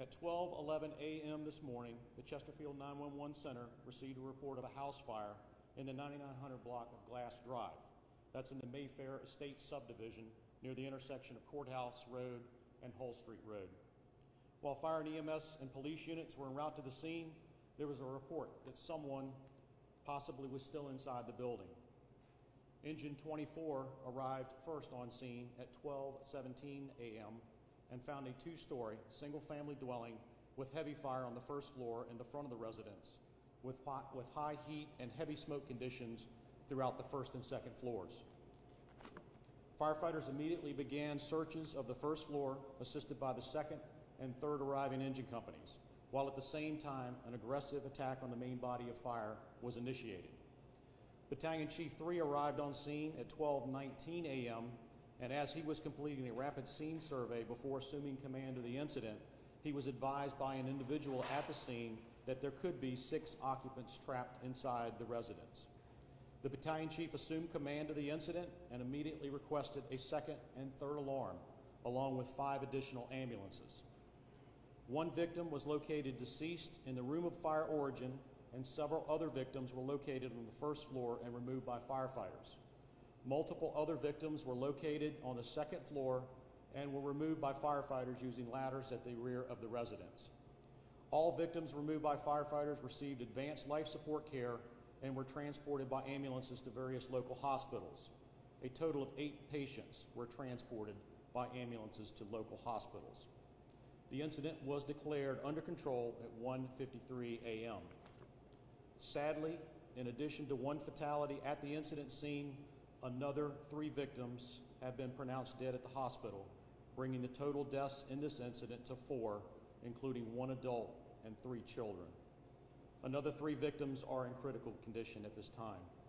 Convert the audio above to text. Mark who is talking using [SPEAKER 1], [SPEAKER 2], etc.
[SPEAKER 1] At 12:11 a.m. this morning, the Chesterfield 911 Center received a report of a house fire in the 9900 block of Glass Drive. That's in the Mayfair Estates subdivision near the intersection of Courthouse Road and Hull Street Road. While fire and EMS and police units were en route to the scene, there was a report that someone possibly was still inside the building. Engine 24 arrived first on scene at 12:17 a.m. and found a two-story, single-family dwelling with heavy fire on the first floor in the front of the residence, with high heat and heavy smoke conditions throughout the first and second floors. Firefighters immediately began searches of the first floor, assisted by the second and third arriving engine companies, while at the same time an aggressive attack on the main body of fire was initiated. Battalion Chief 3 arrived on scene at 12:19 a.m., and as he was completing a rapid scene survey before assuming command of the incident, he was advised by an individual at the scene that there could be 6 occupants trapped inside the residence. The battalion chief assumed command of the incident and immediately requested a second and third alarm, along with 5 additional ambulances. 1 victim was located deceased in the room of fire origin, and several other victims were located on the first floor and removed by firefighters. Multiple other victims were located on the second floor and were removed by firefighters using ladders at the rear of the residence. All victims removed by firefighters received advanced life support care and were transported by ambulances to various local hospitals. A total of 8 patients were transported by ambulances to local hospitals. The incident was declared under control at 1:53 a.m. Sadly, in addition to 1 fatality at the incident scene, another 3 victims have been pronounced dead at the hospital, bringing the total deaths in this incident to 4, including 1 adult and 3 children. Another 3 victims are in critical condition at this time.